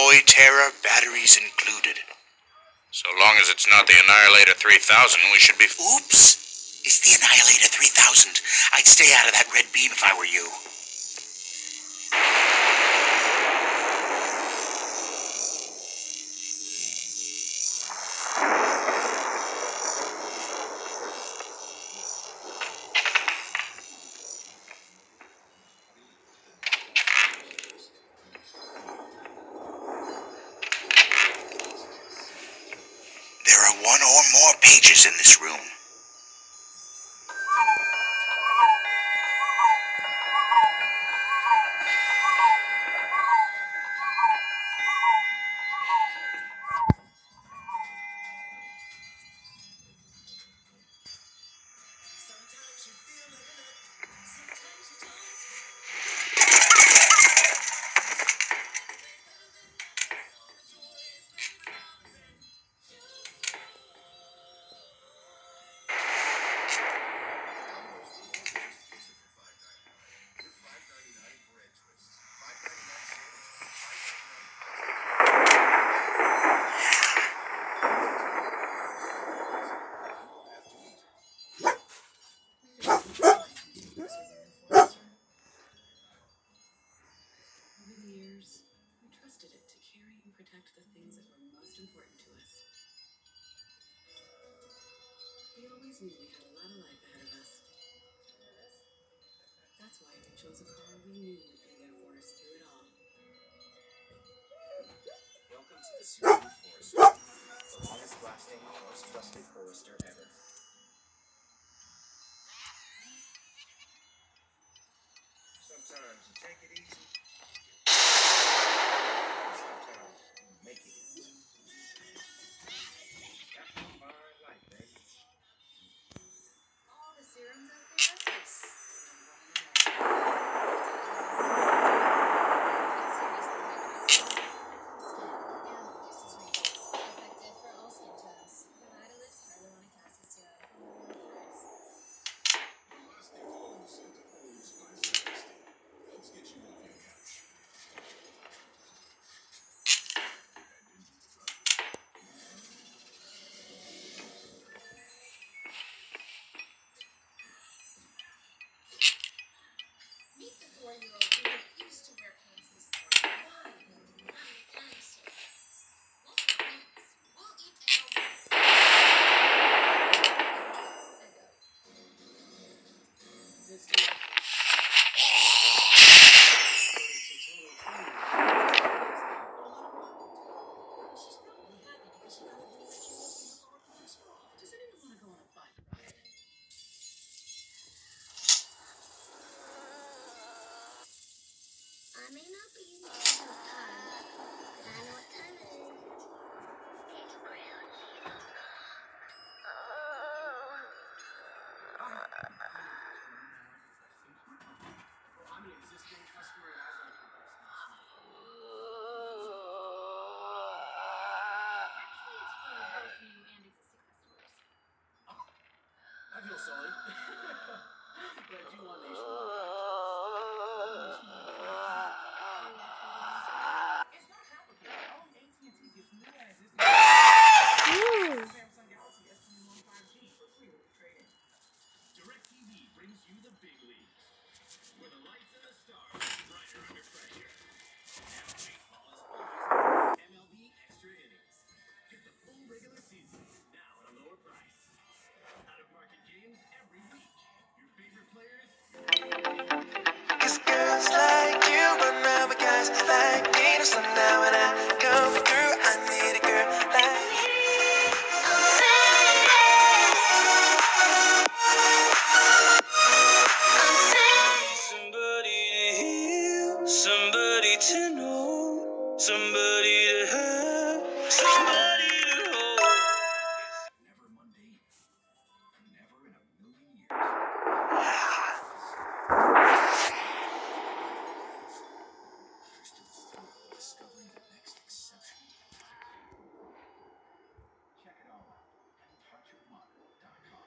Toy Terror, batteries included. So long as it's not the Annihilator 3000, we should be... Oops! It's the Annihilator 3000. I'd stay out of that red beam if I were you. There are one or more pages in this room. Protect the things that were most important to us. We always knew we had a lot of life ahead of us. That's why we chose a car we knew would be there for us through it all. Welcome to the Subaru Forester, the longest lasting, most trusted Forester ever. Sometimes you take it easy. Sometimes you make it easy. That's my fine life, baby. All the serums out there? Effective for all skin tones. Vitalift Hyaluronic Acid Serum from the low price. Elastic Hose into Hose by Celeste. Helps get you off your couch. And into the driveway. Meet the 4-year-old who refused to wear pants this morning. Why? We'll eat this Does anyone want to go on a bike ride? I may not be in the car, but I know what time it is. It's grilled cheese. I'm an existing customer and I like your Actually, it's for both new and existing customers. I feel sorry. But I do want nationwide. It's not complicated. All AT&T gives new and existing Samsung Galaxy S21 5G for free with the trade-in. DirecTV brings you the big leagues, where the lights and the stars are brighter under pressure. Now baseball is always MLB Extra Innings. Get the full regular season now at a lower price. Out-of-market games every week. Your favorite players. Cause girls like you run around with guys like me. So now when I come through, I need a girl like me. Somebody to heal, somebody to know, somebody to have, somebody to hold. Never mundane. Never in a million years. Here's to the thrill of discovering the next exceptional. Check it all out at touchofmodern.com.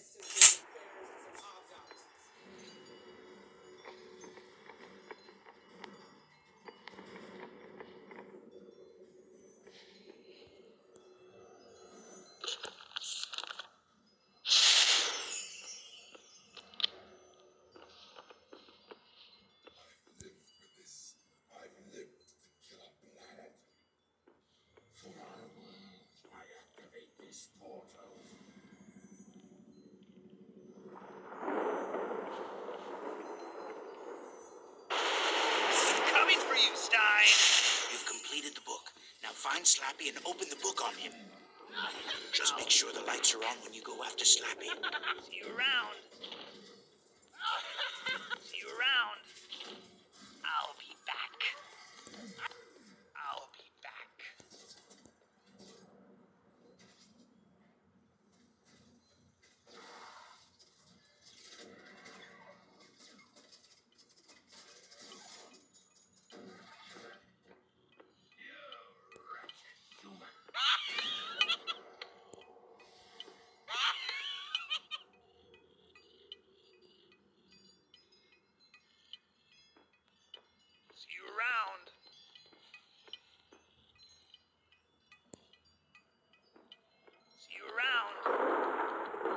lived for this. I've lived to kill a planet. For our world, I activate these portals. Coming for you, Stein! You've completed the book. Now find Slappy and open the book on him. Just make sure the lights are on when you go after Slappy. See you around. See you around. I'll be back. I'll be back. See you around. See you around.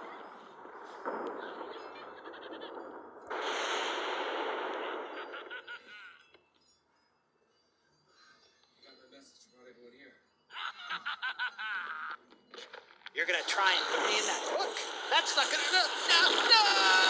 I got my message about everyone here. You're gonna try and put me in that book? That's not gonna. No!